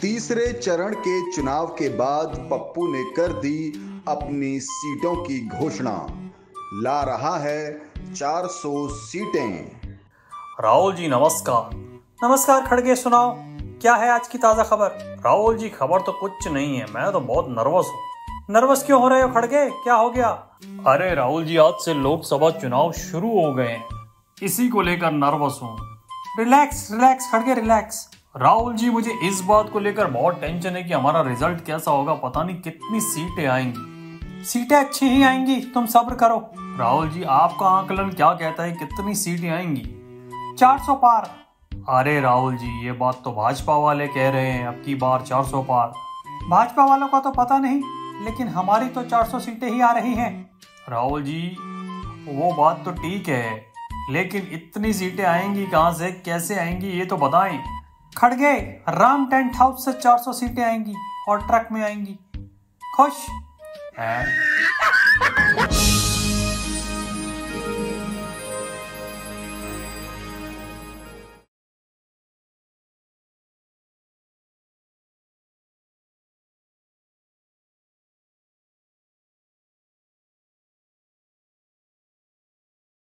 तीसरे चरण के चुनाव के बाद पप्पू ने कर दी अपनी सीटों की घोषणा। ला रहा है 400 सीटें। राहुल जी नमस्कार। नमस्कार खड़गे, सुनाओ क्या है आज की ताज़ा खबर। राहुल जी खबर तो कुछ नहीं है, मैं तो बहुत नर्वस हूँ। नर्वस क्यों हो रहे हो खड़गे, क्या हो गया। अरे राहुल जी, आज से लोकसभा चुनाव शुरू हो गए हैं, इसी को लेकर नर्वस हूँ। रिलैक्स रिलैक्स खड़गे, रिलैक्स। राहुल जी, मुझे इस बात को लेकर बहुत टेंशन है कि हमारा रिजल्ट कैसा होगा। पता नहीं कितनी सीटें आएंगी। सीटें अच्छी ही आएंगी, तुम सब्र करो। राहुल जी, आपका आकलन क्या कहता है, कितनी सीटें आएंगी। 400 पार। अरे राहुल जी, ये बात तो भाजपा वाले कह रहे हैं अब की बार 400 पार। भाजपा वालों का तो पता नहीं, लेकिन हमारी तो 400 सीटें ही आ रही हैं। राहुल जी, वो बात तो ठीक है, लेकिन इतनी सीटें आएंगी कहाँ से, कैसे आएंगी, ये तो बताएं। खड़गे, राम टेंट हाउस से 400 सीटें आएंगी और ट्रक में आएंगी। खुश है?